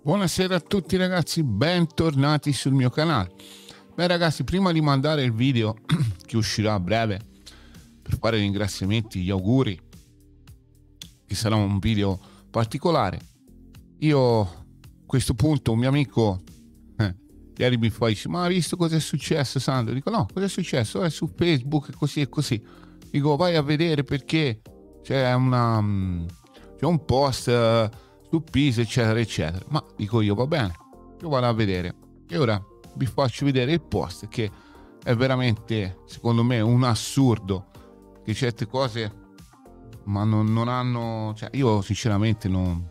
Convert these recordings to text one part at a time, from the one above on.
Buonasera a tutti ragazzi, bentornati sul mio canale. Beh ragazzi, prima di mandare il video che uscirà a breve per fare i ringraziamenti, gli auguri, che sarà un video particolare, io a questo punto un mio amico ieri mi fa, dice, ma hai visto cosa è successo Sandro? Dico no, cosa è successo? È su Facebook e così e così. Dico vai a vedere perché c'è un post su Pisa eccetera eccetera. Ma dico io va bene, io vado a vedere e ora vi faccio vedere il post, che è veramente secondo me un assurdo, che certe cose ma non hanno, cioè io sinceramente non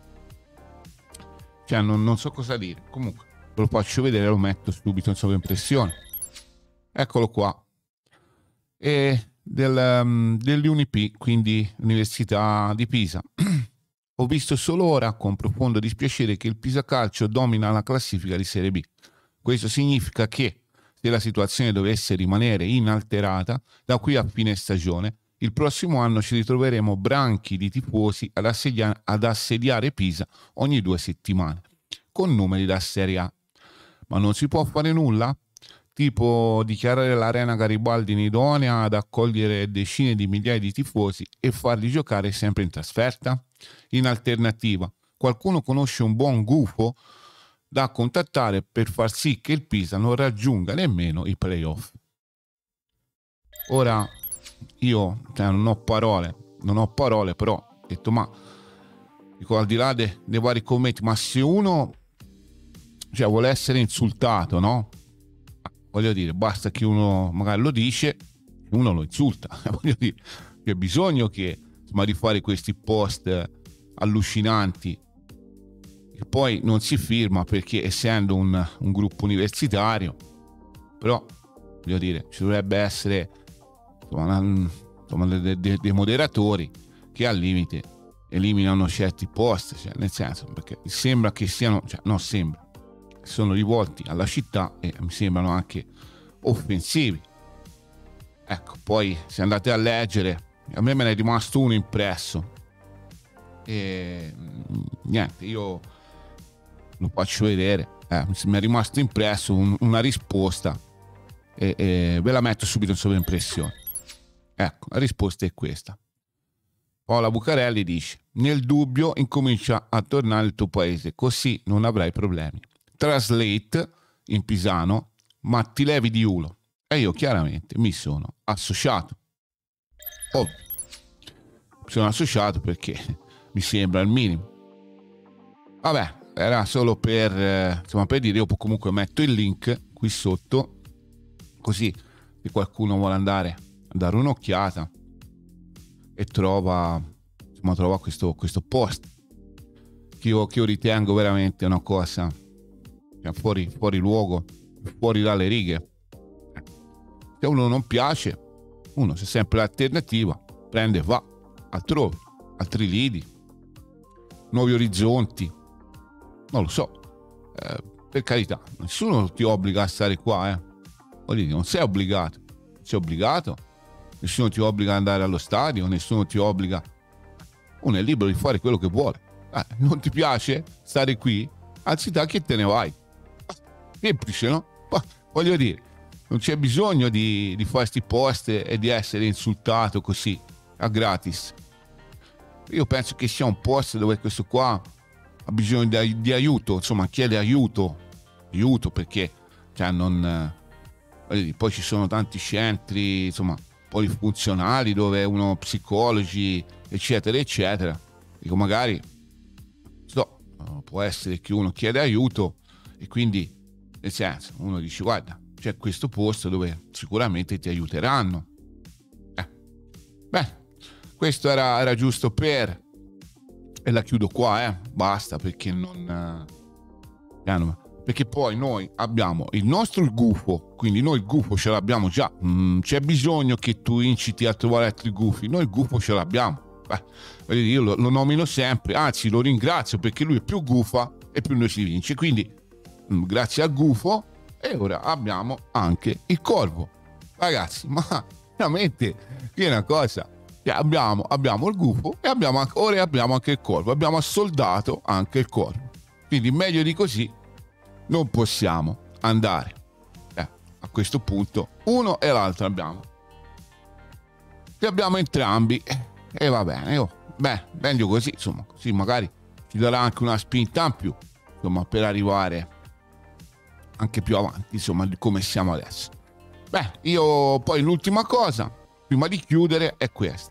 so cosa dire. Comunque ve lo faccio vedere, lo metto subito in sovraimpressione, eccolo qua, e dell'UNIP, quindi Università di Pisa. Ho visto solo ora con profondo dispiacere che il Pisa Calcio domina la classifica di Serie B. Questo significa che se la situazione dovesse rimanere inalterata da qui a fine stagione, il prossimo anno ci ritroveremo branchi di tifosi ad assediare Pisa ogni 2 settimane, con numeri da Serie A. Ma non si può fare nulla? Tipo dichiarare l'Arena Garibaldi inidonea ad accogliere decine di migliaia di tifosi e farli giocare sempre in trasferta? In alternativa, qualcuno conosce un buon gufo da contattare per far sì che il Pisa non raggiunga nemmeno i playoff? Ora io non ho parole, però ho detto, ma dico, al di là dei vari commenti, ma se uno vuole essere insultato, no? Voglio dire, basta che uno magari lo dice, uno lo insulta. Voglio dire, c'è bisogno che di fare questi post allucinanti e poi non si firma, perché essendo un gruppo universitario, però voglio dire, ci dovrebbe essere dei moderatori che al limite eliminano certi post, cioè, nel senso, perché sembra che siano, sono rivolti alla città e mi sembrano anche offensivi. Ecco, poi se andate a leggere, a me ne è rimasto uno impresso e niente, io lo faccio vedere, mi è rimasto impresso una risposta e ve la metto subito in sovraimpressione. Ecco, la risposta è questa. Paola Bucarelli dice: nel dubbio incomincia a tornare il tuo paese, così non avrai problemi. Translate in pisano, ma ti levi di ulo. E io chiaramente mi sono associato. Mi sono associato perché mi sembra il minimo. Vabbè, era solo per dire, io comunque metto il link qui sotto, così se qualcuno vuole andare a dare un'occhiata e trova questo post che io ritengo veramente una cosa fuori luogo, fuori dalle righe. Se uno non piace, uno c'è sempre l'alternativa, prende e va altrove, altri lidi, nuovi orizzonti, non lo so, per carità, nessuno ti obbliga a stare qua, voglio dire, non sei obbligato, nessuno ti obbliga ad andare allo stadio, nessuno ti obbliga, uno è libero di fare quello che vuole. Non ti piace stare qui, anziché che te ne vai. Semplice, no? Voglio dire, non c'è bisogno di fare sti post e di essere insultato così a gratis. Io penso che sia un post dove questo qua ha bisogno di aiuto, insomma chiede aiuto perché poi ci sono tanti centri, insomma, polifunzionali dove uno psicologi eccetera eccetera. Dico, magari può essere che uno chiede aiuto e quindi, nel senso, uno dice guarda, c'è questo posto dove sicuramente ti aiuteranno. Beh, questo era giusto per, e la chiudo qua, basta, perché perché poi noi abbiamo il nostro gufo, quindi noi il gufo ce l'abbiamo già, c'è bisogno che tu inciti a trovare altri gufi, noi il gufo ce l'abbiamo. Io lo nomino sempre, anzi lo ringrazio perché lui è più gufa e più noi si vince, quindi grazie al gufo. E ora abbiamo anche il corvo, ragazzi, ma veramente che è una cosa, abbiamo il gufo e abbiamo anche il corvo, abbiamo assoldato anche il corvo, Quindi meglio di così non possiamo andare. A questo punto uno e l'altro abbiamo. Li abbiamo entrambi e va bene. Meglio così, insomma, così magari ci darà anche una spinta in più, insomma, per arrivare anche più avanti, insomma, di come siamo adesso. Io poi l'ultima cosa, prima di chiudere, è questa.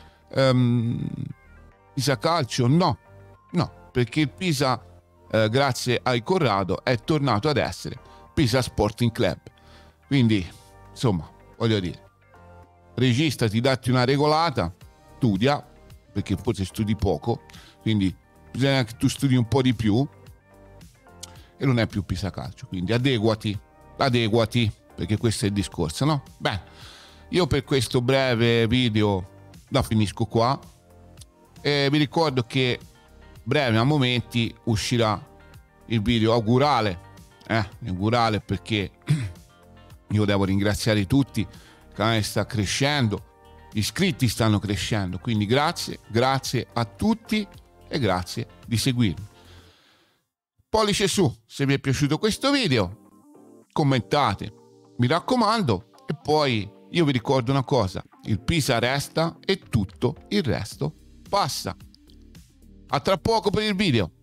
Pisa Calcio? No, perché il Pisa, grazie ai Corrado, è tornato ad essere Pisa Sporting Club. Quindi, insomma, voglio dire, regista, ti datti una regolata, studia, perché forse studi poco, quindi bisogna che tu studi un po' di più, e non è più Pisa Calcio, quindi adeguati, perché questo è il discorso, no? Io per questo breve video la finisco qua, e vi ricordo che breve a momenti uscirà il video augurale, perché io devo ringraziare tutti, il canale sta crescendo, gli iscritti stanno crescendo, quindi grazie a tutti e grazie di seguirmi. Pollice su se vi è piaciuto questo video, commentate, mi raccomando, e poi io vi ricordo una cosa: il Pisa resta e tutto il resto passa. A tra poco per il video.